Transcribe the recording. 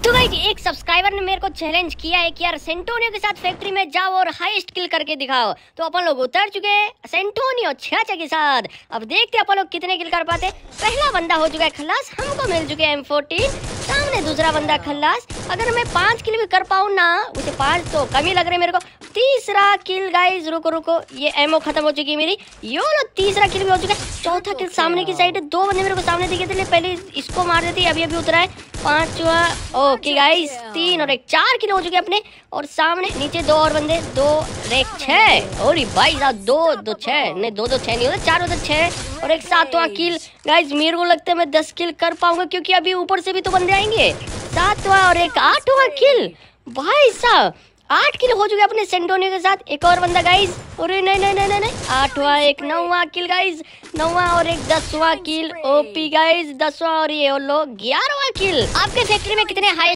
तो गाइस एक सब्सक्राइबर ने मेरे को चैलेंज किया है कि यार सेंटोनियो के साथ फैक्ट्री में जाओ और हाईएस्ट किल करके दिखाओ। तो अपन लोग उतर चुके हैं सेंटोनियो चाचा के साथ। अब देखते हैं अपन लोग कितने किल कर पाते। पहला बंदा हो चुका है खल्लास, हमको मिल चुके हैं M14। सामने दूसरा बंदा खल्लास। अगर मैं 5 किल भी कर पाऊँ ना, उसे 5 तो कम ही लग रहे मेरे को। तीसरा किल गाइस, रुको ये एमओ खत्म हो चुकी है मेरी। यो लो तीसरा किल भी हो चुका है। चौथा किल सामने की साइड है। 2 बंदे मेरे को सामने दिखे थे, पहले इसको मार देती, अभी उतरा है। 5वां ओके गाइस, 3 और 1 4 किल हो चुके अपने। और सामने नीचे 2 और बंदे, 2 और 1 6। और भाई साहब 2 6 नहीं, 2 6 नहीं होता, 4 होता 6 और 1 7वां किल। गाइस मेरे को लगता है मैं 10 किल कर पाऊंगा, क्योंकि अभी ऊपर से भी तो बंदे आएंगे। 7वां और 1 8वां किल। भाई साहब 8 किल हो चुके अपने सेंटोनियो के साथ। एक और बंदा गाइस, अरे नहीं 8वां 1 9वां किल गाइस, 9वां और 1 10वां किल। ओपी गाइस 10वां और ये लो 11वां किल। आपके फैक्ट्री में कितने हाई